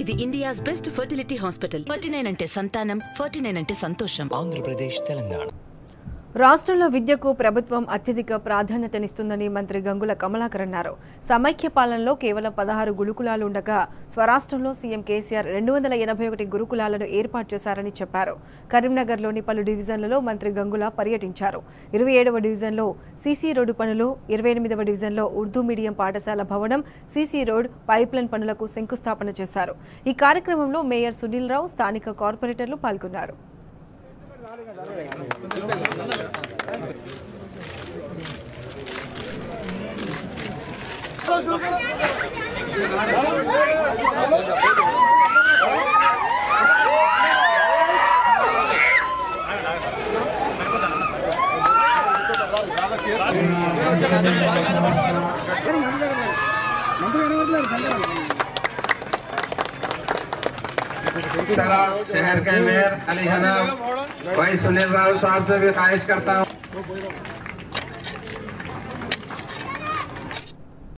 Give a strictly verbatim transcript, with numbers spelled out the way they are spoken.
ఇది India's best fertility hospital. Ferty Nine అంటే సంతానం, ఫర్టీ-నైన్ అంటే సంతోషం. ఆంధ్రప్రదేశ్, తెలంగాణ. రాష్ట్రంలో విద్యకు ప్రభుత్వం అత్యధిక ప్రాధాన్యతనిస్తుందని మంత్రి గంగుల కమలాకర్ అన్నారు. సమైక్య పాలనలో కేవలం పదహారు గురుకులాలు ఉండగా స్వరాష్ట్రంలో సీఎం కేసీఆర్ రెండు వందల ఎనభై ఒకటి గురుకులాలను ఏర్పాటు చేశారని చెప్పారు. కరీంనగర్లోని పలు డివిజన్లలో మంత్రి గంగుల పర్యటించారు. ఇరవై ఏడవ డివిజన్లో సీసీ రోడ్డు పనులు, ఇరవై ఎనిమిదవ డివిజన్లో ఉర్దూ మీడియం పాఠశాల భవనం, సీసీ రోడ్, పైప్లైన్ పనులకు శంకుస్థాపన చేశారు. ఈ కార్యక్రమంలో మేయర్ సునీల్ రావు, స్థానిక కార్పొరేటర్లు పాల్గొన్నారు. शहर के मेयर अली हनफ भाई सुनील राव साहब से भी ख्वाहिश करता हूँ